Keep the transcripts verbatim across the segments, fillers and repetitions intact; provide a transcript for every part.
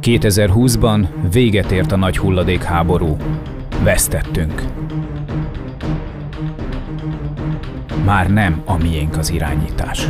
kétezer-húszban véget ért a nagy hulladékháború. Vesztettünk. Már nem a miénk az irányítás.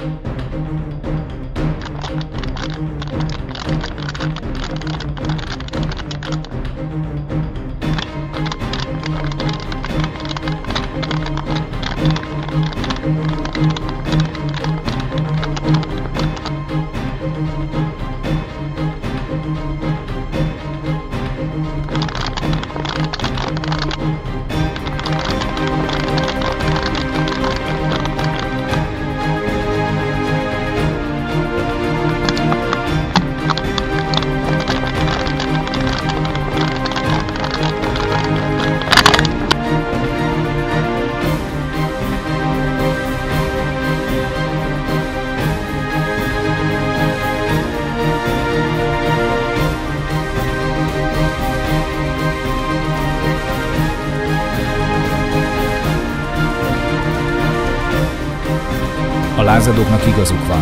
A lázadóknak igazuk van.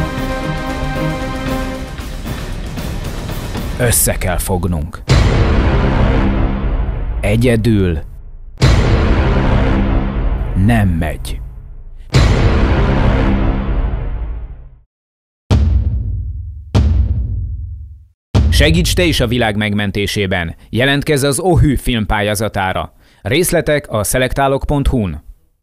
Össze kell fognunk. Egyedül nem megy. Segíts te is a világ megmentésében. Jelentkezz az o hü filmpályázatára. Részletek a szelektálok pont hu-n.